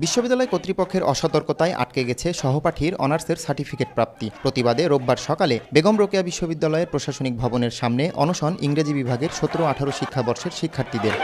বিশ্ববিদ্যালয় কর্তৃপক্ষের অসতর্কতায় আটকে গেছে সহপাঠীর অনার্সের সার্টিফিকেট প্রাপ্তি। প্রতিবাদে রোববার সকালে বেগম রোকেয়া বিশ্ববিদ্যালয়ের প্রশাসনিক ভবনের সামনে অনশন ইংরেজি বিভাগের 17-18 শিক্ষাবর্ষের শিক্ষার্থীদের।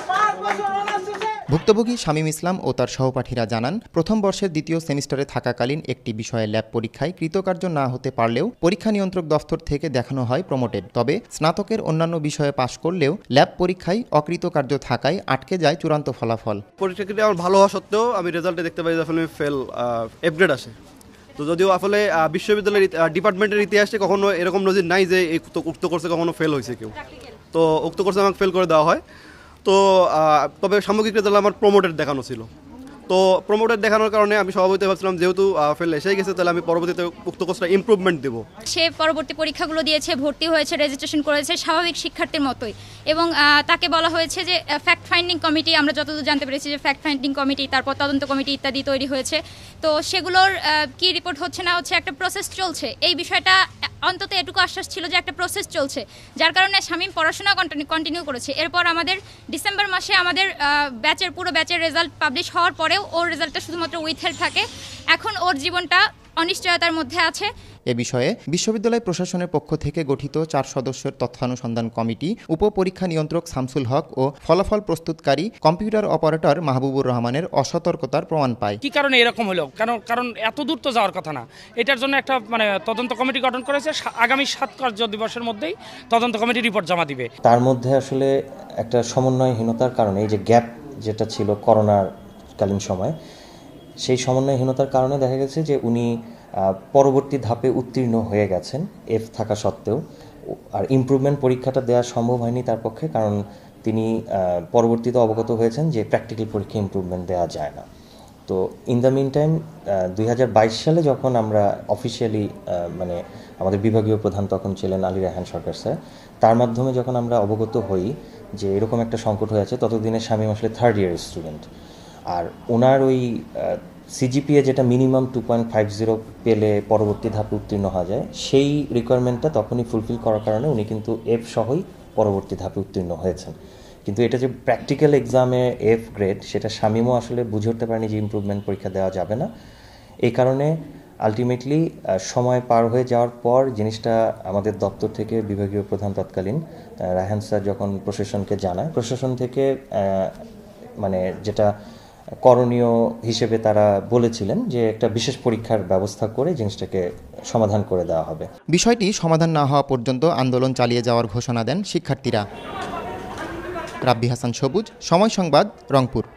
ভুক্তভোগী শামীম ইসলাম ও তার সহপাঠীরা জানান, প্রথম বর্ষের দ্বিতীয় সেমিস্টারে থাকাকালীন একটি বিষয়ে ল্যাব পরীক্ষায় কৃতকার্য না হতে পারলেও পরীক্ষা নিয়ন্ত্রক দফতর থেকে দেখানো হয় প্রমোটেড। তবে স্নাতকের অন্যান্য বিষয়ে পাশ করলেও ল্যাব পরীক্ষায় অকৃতকার্য থাকায় আটকে যায় চূড়ান্ত ফলাফল। পরীক্ষাটি আমার ভালো হওয়া সত্ত্বেও আমি রেজাল্টে দেখতে পাই আসলে ফেল এফ গ্রেড আসে। তো যদিও আসলে বিশ্ববিদ্যালয়ের ডিপার্টমেন্টের ইতিহাসে কখনো এরকম নজির নাই যে উক্ত কোর্সে কখনো ফেল হয়েছে কেউ। তো উক্ত কোর্সে আমাকে ফেল করে দেওয়া হয়। তো তবে সামগ্রিক রেজাল্ট আমার প্রমোটেড দেখানো ছিল। তো প্রমোটেড দেখানোর কারণে আমি স্বভাবতই ভাবছিলাম যেহেতু ফেল এসেই গেছে তাহলে আমি পরবর্তীতে উক্ত কোর্সটা ইমপ্রুভমেন্ট দেবো। সে পরবর্তী পরীক্ষাগুলো দিয়েছে, ভর্তি হয়েছে, রেজিস্ট্রেশন করেছে স্বাভাবিক শিক্ষার্থীর মতোই। এবং তাকে বলা হয়েছে যে ফ্যাক্ট ফাইন্ডিং কমিটি, আমরা যতদূর জানতে পেরেছি যে ফ্যাক্ট ফাইন্ডিং কমিটি, তারপর তদন্ত কমিটি ইত্যাদি তৈরি হয়েছে। তো সেগুলোর কি রিপোর্ট হচ্ছে না হচ্ছে, একটা প্রসেস চলছে। এই বিষয়টা অন্তত এটুকু আশ্বাস ছিল যে একটা প্রসেস চলছে, যার কারণে শামীম পড়াশোনা কন্টিনিউ করেছে। এরপর আমাদের ডিসেম্বর মাসে আমাদের পুরো ব্যাচের রেজাল্ট পাবলিশ হওয়ার পরেও ওর রেজাল্টটা শুধুমাত্র উইথহেল্ড থাকে। এখন ওর জীবনটা অনিশ্চয়তার মধ্যে আছে। এ বিষয়ে বিশ্ববিদ্যালয় প্রশাসনের পক্ষ থেকে গঠিত 4 সদস্যের তথ্যানুসন্ধান কমিটি উপপরীক্ষা নিয়ন্ত্রক শামসুল হক ও ফলাফল প্রস্তুতকারী কম্পিউটার অপারেটর মাহবুবুর রহমানের অসতর্কতার প্রমাণ পায়। কি কারণে এরকম হলো? কারণ এত দূর তো যাওয়ার কথা না। এটার জন্য একটা তদন্ত কমিটি গঠন করেছে। আগামী 7 কার্য দিবসের মধ্যেই তদন্ত কমিটি রিপোর্ট জমা দিবে। তার মধ্যে আসলে একটা সমন্বয়হীনতার কারণে, এই যে গ্যাপ যেটা ছিল করোনার কালীন সময়, সেই সমন্বয়হীনতার কারণে দেখা গেছে যে উনি পরবর্তী ধাপে উত্তীর্ণ হয়ে গেছেন এফ থাকা সত্ত্বেও। আর ইমপ্রুভমেন্ট পরীক্ষাটা দেওয়া সম্ভব হয়নি তার পক্ষে, কারণ তিনি পরবর্তীতে অবগত হয়েছেন যে প্র্যাকটিক্যাল পরীক্ষা ইমপ্রুভমেন্ট দেওয়া যায় না। তো ইন দ্য মিন টাইম 2022 সালে যখন আমরা অফিসিয়ালি আমাদের বিভাগীয় প্রধান তখন ছিলেন আলী রায়হান সরকার স্যার, তার মাধ্যমে যখন আমরা অবগত হই যে এরকম একটা সংকট হয়ে আছে, ততদিনে শামীম আসলে 3rd ইয়ারের স্টুডেন্ট। আর ওনার ওই সিজিপিএ যেটা মিনিমাম 2.50 পেলে পরবর্তী ধাপে উত্তীর্ণ হওয়া যায়, সেই রিকোয়ারমেন্টটা তখনই ফুলফিল করার কারণে উনি কিন্তু এফ সহই পরবর্তী ধাপে উত্তীর্ণ হয়েছেন। কিন্তু এটা যে প্র্যাকটিক্যাল এক্সামে এফ গ্রেড, সেটা শামীমও আসলে বুঝে উঠতে পারেনি যে ইমপ্রুভমেন্ট পরীক্ষা দেওয়া যাবে না। এই কারণে আলটিমেটলি সময় পার হয়ে যাওয়ার পর জিনিসটা আমাদের দপ্তর থেকে বিভাগীয় প্রধান তৎকালীন রায়হান স্যার যখন প্রশাসনকে জানায়, প্রশাসন থেকে যেটা করণীয় হিসেবে তারা বলেছিলেন যে একটা বিশেষ পরীক্ষার ব্যবস্থা করে জিনিসটাকে সমাধান করে দেওয়া হবে। বিষয়টি সমাধান না হওয়া পর্যন্ত আন্দোলন চালিয়ে যাওয়ার ঘোষণা দেন শিক্ষার্থীরা। রাব্বি হাসান সবুজ, সময় সংবাদ, রংপুর।